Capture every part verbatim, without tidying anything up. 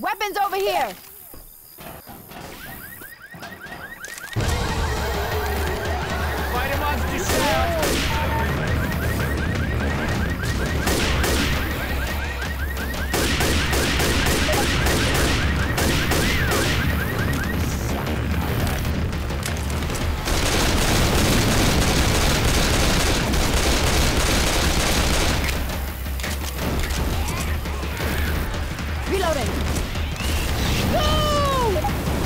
Weapons over here! Fighter monsters down! Reloading! Woo!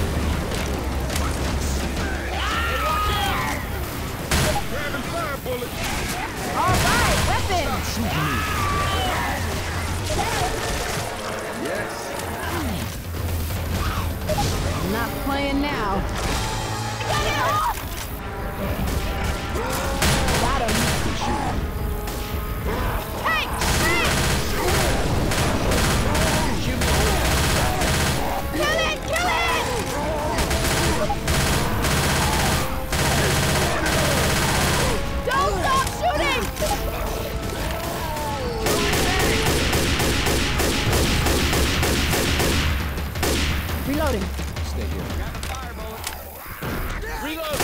Grabbing fire bullets. All right, weapons! Yes. Not playing now. Got him. Hey! Hey! Kill it! Kill it! Don't stop shooting! Reloading. Stay here. Reload!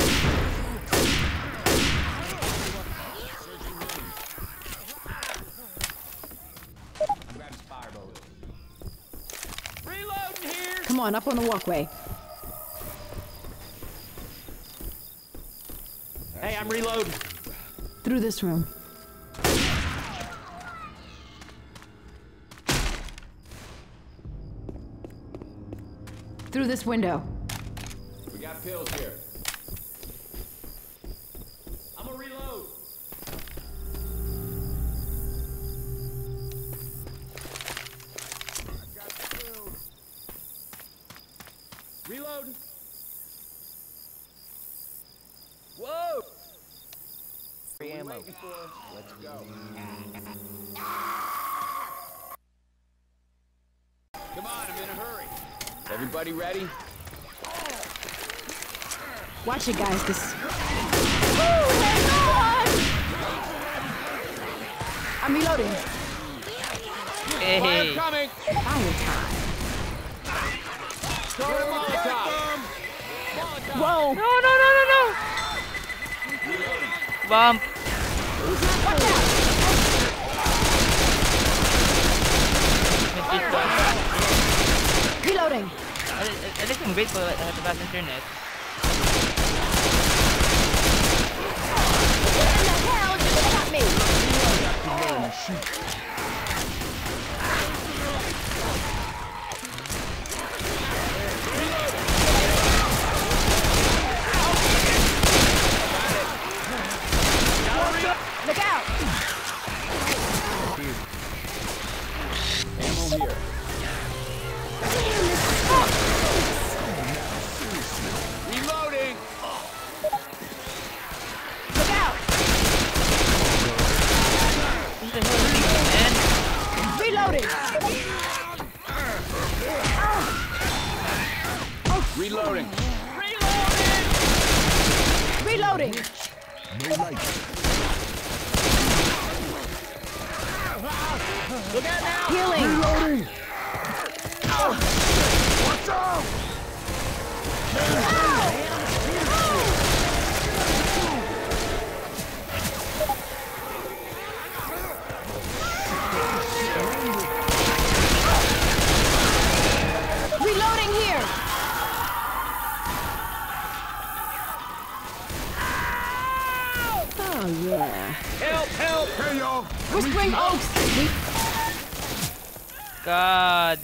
Reloading here! Come on, up on the walkway. Hey, I'm reloading. Through this room. Through this window. We got pills here. I'm gonna reload. I got the pills. Reloading. Whoa! Free ammo. Let's go. Come on, I'm in a hurry. Everybody ready? Watch it, guys. This. Woo, hang on! I'm reloading. Hey. Fire coming! Fire time. Throw a Molotov! Whoa! No, no, no, no, no! Bomb! Watch out! Reloading. At at least I'm grateful that I have the fast internet. What in the hell just shot me? Look out! Ammo here. Reloading! Look out! What the hell is this, man? Reloading. Reloading! Reloading. No light. Look out now! Healing. Reloading. Watch out! Reloading here. Oh yeah. Help! Help! Hey, y'all. Whispering Oaks. We God.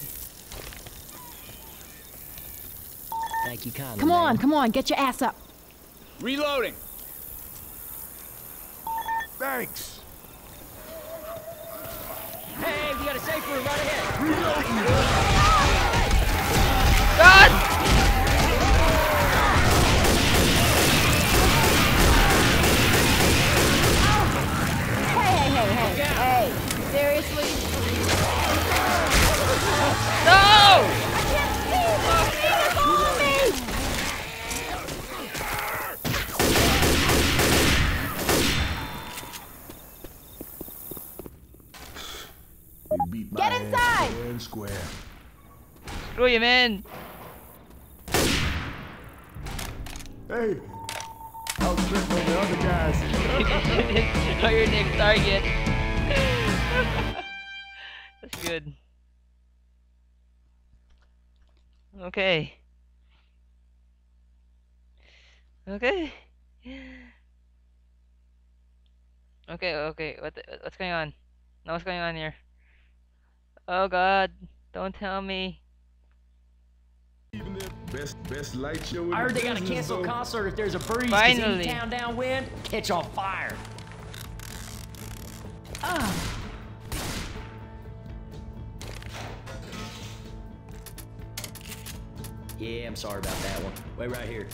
Thank you kindly. Come on, come on, get your ass up. Reloading! Thanks. Hey, we got a safe room right ahead! God! Hey, hey, hey, hey. Hey, seriously? No! I can't see! It's all on me! They beat my Get ass inside! fair and square. Screw you, man. Hey, I'll trip on the other guys. You're your next target. That's good. Okay. Okay. Okay, okay. What what's going on? Now what's going on here? Oh God! Don't tell me. Best, best light show in I heard the they gotta business, cancel though. concert if there's a breeze. Finally. Cause town downwind, catch on fire. Ah. Yeah, I'm sorry about that one. Wait right here.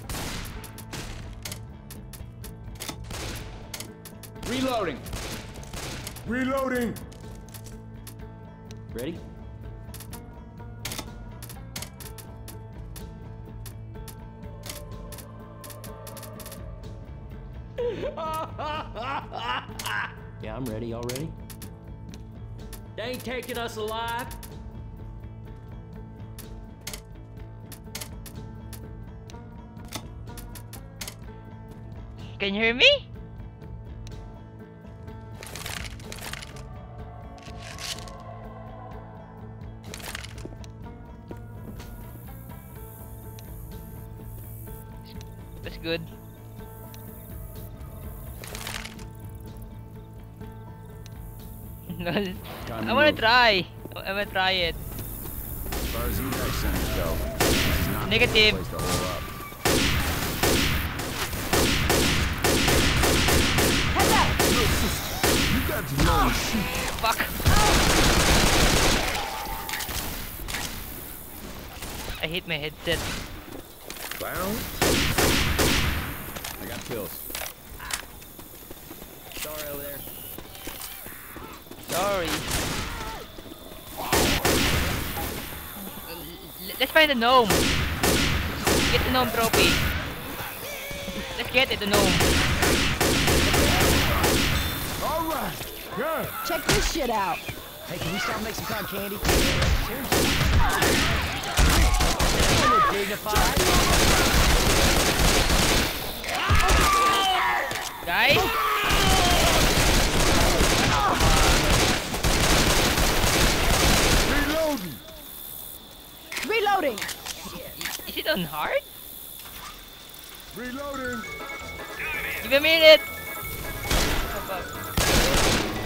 Reloading. Reloading. Ready? Yeah, I'm ready already. They ain't taking us alive. Can you hear me? That's good. No, I wanna try. I wanna try it. As far as evac centers go, this is not Negative. the place to hold up. Heads up! You got to know. Fuck. I hit my headset. Clown. I got pills. Sorry over there. Sorry. L- Let's find the gnome. Get the gnome trophy. Let's get it, the gnome. All right. Yeah. Check this shit out. Hey, can we stop making some cotton candy? Seriously. You look dignified. Guys? Reloading. Reloading. Is it on hard? Reloading. Give me a minute. Oh, fuck.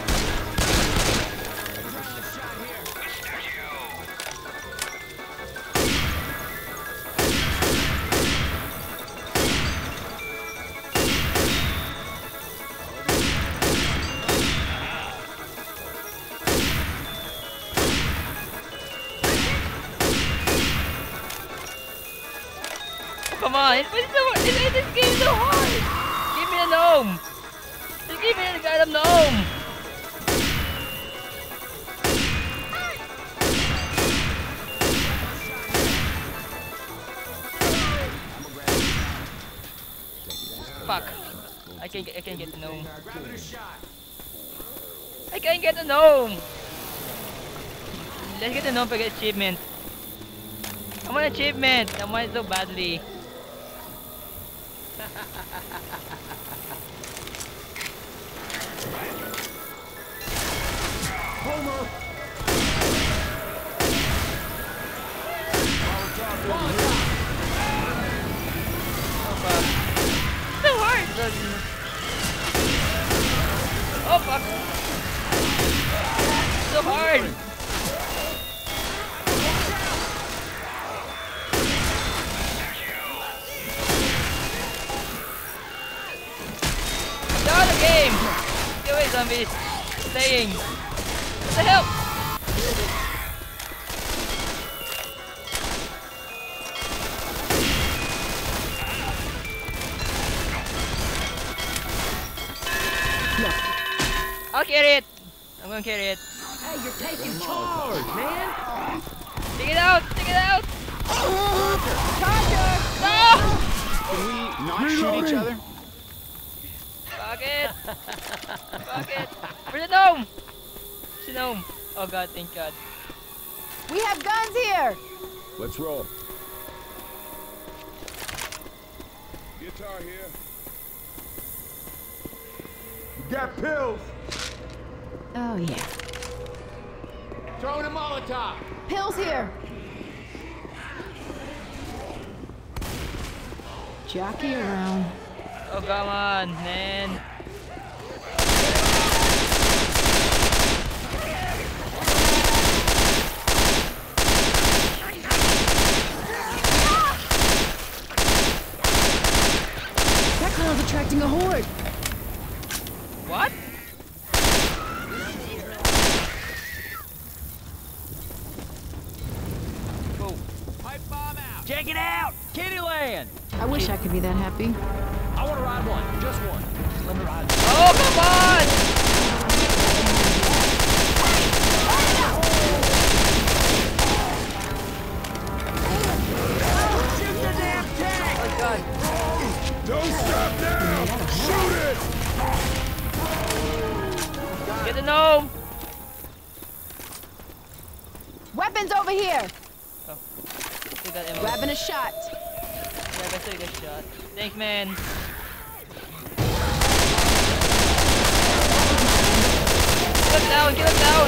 Come on, it's, it's so, it's, it's, this game is so hard. Give me a gnome. Just give me the goddamn gnome. Fuck. I can't get, I can't get the gnome. I can't get the gnome. Let's get the gnome for get achievement. I want achievement. I want it so badly. Homer. Oh fuck. So hard. Oh fuck. So hard. Start the game. Get away, zombies. Staying. What the hell? I'll carry it. I'm gonna carry it. Hey, you're taking charge, man. Take it out. Take it out. No! Can we not shoot each other? Fuck it. Fuck it. Where's the gnome? Where's the gnome? Oh god, thank god. We have guns here. Let's roll. Guitar here. You got pills. Oh, yeah. Throwing a Molotov. Pills here. Jockey around. Oh, come on, man. That clown's attracting a horde. What? Whoa. Pipe bomb out. Check it out! Kittyland! I wish I could be that happy. I want to ride one. Just one. Let me ride. Oh, come on! Oh, God. Don't stop now! Shoot it! Get the gnome! Weapons over here. Oh. We got ammo. Grabbing a shot. Yeah, I take a shot. Thanks, man. Get him down, get him down!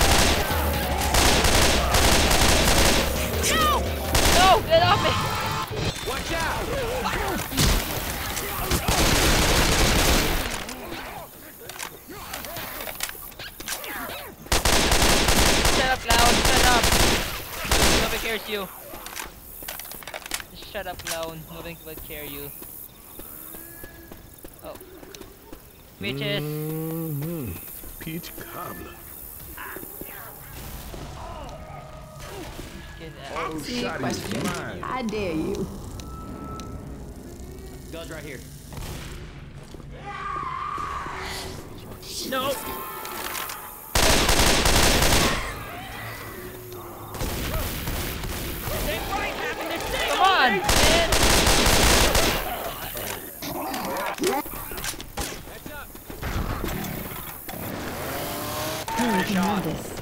No! No, get off me! Watch out. Shut up, clown, shut up! Nobody cares you. Just shut up, clown. Nobody will care you. Oh. Bitches. Mm-hmm. Peach cobbler. Get out. Oh, See, shot question. is mine. I dare you. Guns right here. No! Come on, man! Oh, we can win this.